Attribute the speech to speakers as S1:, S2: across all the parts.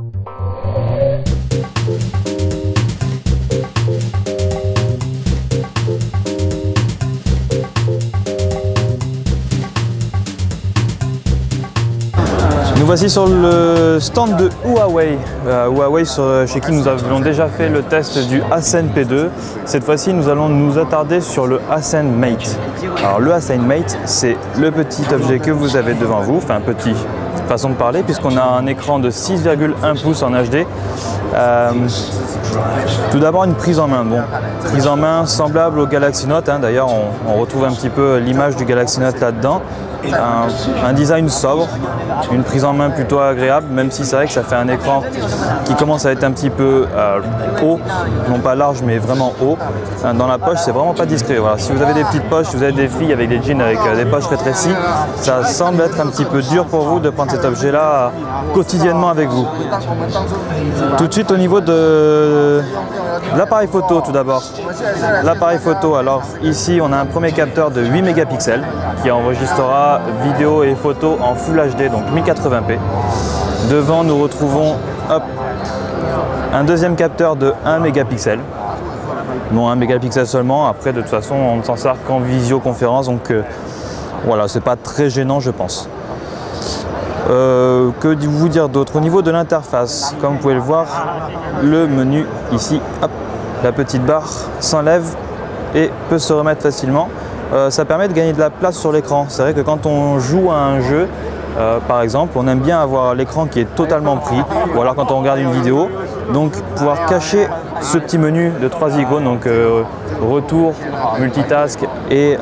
S1: Nous voici sur le stand de Huawei. Huawei chez qui nous avions déjà fait le test du Ascend P2. Cette fois-ci, nous allons nous attarder sur le Ascend Mate. Alors le Ascend Mate, c'est le petit objet que vous avez devant vous, enfin petit, façon de parler, puisqu'on a un écran de 6,1 pouces en HD. Tout d'abord une prise en main. Bon, prise en main semblable au Galaxy Note, hein. D'ailleurs on retrouve un petit peu l'image du Galaxy Note là-dedans. Un design sobre, une prise en main plutôt agréable, même si c'est vrai que ça fait un écran qui commence à être un petit peu haut, non pas large mais vraiment haut. Dans la poche, c'est vraiment pas discret. Voilà. Si vous avez des petites poches, si vous avez des filles avec des jeans avec des poches rétrécies, ça semble être un petit peu dur pour vous de prendre cet objet-là quotidiennement avec vous. Tout de suite au niveau de l'appareil photo tout d'abord. L'appareil photo, alors ici on a un premier capteur de 8 mégapixels qui enregistrera vidéo et photo en Full HD, donc 1080p. Devant nous retrouvons un deuxième capteur de 1 mégapixel. Non, 1 mégapixel seulement. Après de toute façon on ne s'en sert qu'en visioconférence, donc voilà, c'est pas très gênant je pense. Que vous dire d'autre? Au niveau de l'interface, comme vous pouvez le voir, le menu ici, hop, la petite barre s'enlève et peut se remettre facilement. Ça permet de gagner de la place sur l'écran. C'est vrai que quand on joue à un jeu, par exemple, on aime bien avoir l'écran qui est totalement pris, ou alors quand on regarde une vidéo, donc pouvoir cacher ce petit menu de 3 icônes, donc retour, multitask et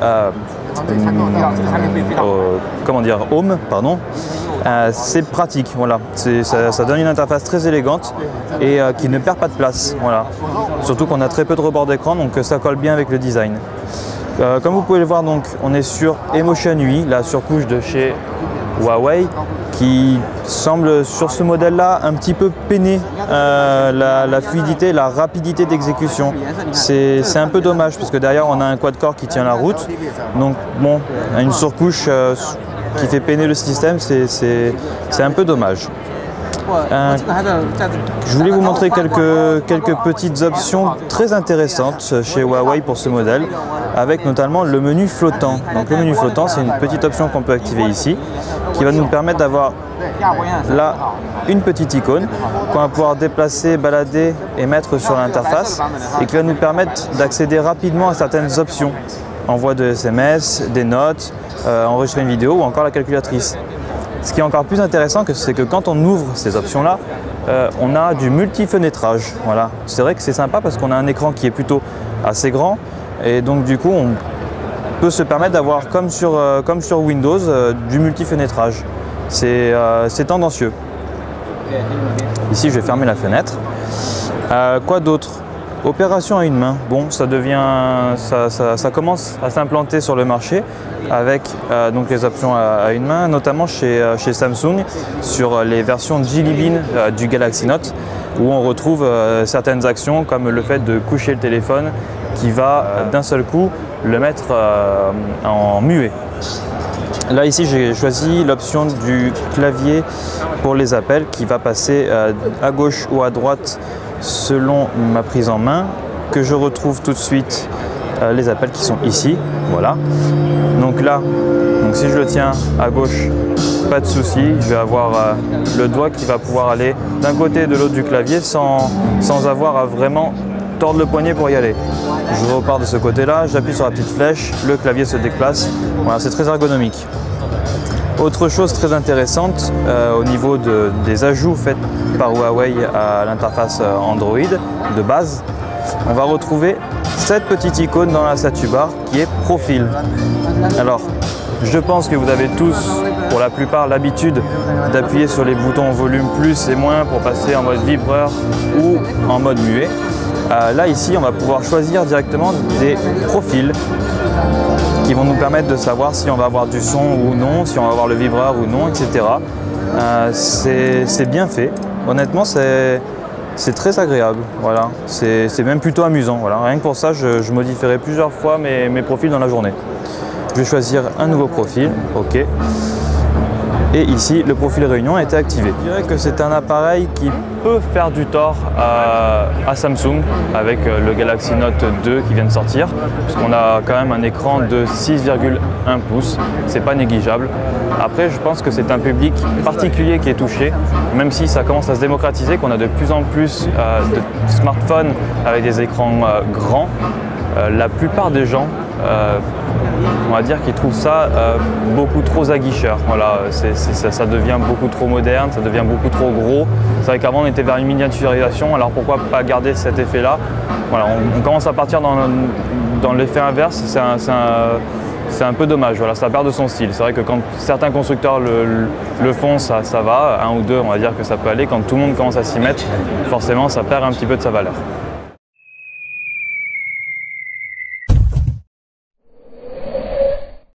S1: comment dire, home, pardon. C'est pratique, voilà. Ça donne une interface très élégante et qui ne perd pas de place, voilà. Surtout qu'on a très peu de rebord d'écran, donc ça colle bien avec le design. Comme vous pouvez le voir, donc, on est sur Emotion UI, la surcouche de chez Huawei, qui semble sur ce modèle-là un petit peu peiner la fluidité, la rapidité d'exécution. C'est un peu dommage parce que derrière on a un quad-core qui tient la route. Donc bon, une surcouche qui fait peiner le système, c'est un peu dommage. Je voulais vous montrer quelques petites options très intéressantes chez Huawei pour ce modèle, avec notamment le menu flottant. Donc le menu flottant, c'est une petite option qu'on peut activer ici, qui va nous permettre d'avoir là une petite icône qu'on va pouvoir déplacer, balader et mettre sur l'interface, et qui va nous permettre d'accéder rapidement à certaines options. Envoi de SMS, des notes, enregistrer une vidéo ou encore la calculatrice. Ce qui est encore plus intéressant, c'est que quand on ouvre ces options-là, on a du multi-fenêtrage. Voilà. C'est vrai que c'est sympa parce qu'on a un écran qui est plutôt assez grand et donc du coup on peut se permettre d'avoir comme sur Windows du multi-fenêtrage. C'est tendancieux. Ici je vais fermer la fenêtre. Quoi d'autre? Opération à une main, bon, ça commence à s'implanter sur le marché avec donc les options à une main, notamment chez Samsung sur les versions Jelly Bean du Galaxy Note, où on retrouve certaines actions comme le fait de coucher le téléphone qui va d'un seul coup le mettre en muet. Là ici j'ai choisi l'option du clavier pour les appels qui va passer à gauche ou à droite selon ma prise en main, que je retrouve tout de suite les appels qui sont ici, voilà. Donc là, si je le tiens à gauche, pas de souci, je vais avoir le doigt qui va pouvoir aller d'un côté et de l'autre du clavier sans avoir à vraiment tordre le poignet pour y aller. Je repars de ce côté-là, j'appuie sur la petite flèche, le clavier se déplace, voilà, c'est très ergonomique. Autre chose très intéressante au niveau des ajouts faits par Huawei à l'interface Android de base, on va retrouver cette petite icône dans la statue bar qui est profil. Alors, je pense que vous avez tous, pour la plupart, l'habitude d'appuyer sur les boutons volume plus et moins pour passer en mode vibreur ou en mode muet. Là, ici, on va pouvoir choisir directement des profils qui vont nous permettre de savoir si on va avoir du son ou non, si on va avoir le vibreur ou non, etc. C'est bien fait. Honnêtement, c'est très agréable. Voilà. C'est même plutôt amusant. Voilà. Rien que pour ça, je modifierai plusieurs fois mes profils dans la journée. Je vais choisir un nouveau profil. OK. Et ici, le profil réunion a été activé. Je dirais que c'est un appareil qui peut faire du tort à Samsung avec le Galaxy Note 2 qui vient de sortir, puisqu'on a quand même un écran de 6,1 pouces, c'est pas négligeable. Après, je pense que c'est un public particulier qui est touché, même si ça commence à se démocratiser, qu'on a de plus en plus de smartphones avec des écrans grands. La plupart des gens, on va dire qu'ils trouvent ça beaucoup trop aguicheur. Voilà, ça devient beaucoup trop moderne, ça devient beaucoup trop gros. C'est vrai qu'avant on était vers une miniaturisation, alors pourquoi pas garder cet effet-là? Voilà, on commence à partir dans l'effet inverse, c'est un peu dommage, voilà, ça perd de son style. C'est vrai que quand certains constructeurs le font, ça va, un ou deux on va dire que ça peut aller. Quand tout le monde commence à s'y mettre, forcément ça perd un petit peu de sa valeur.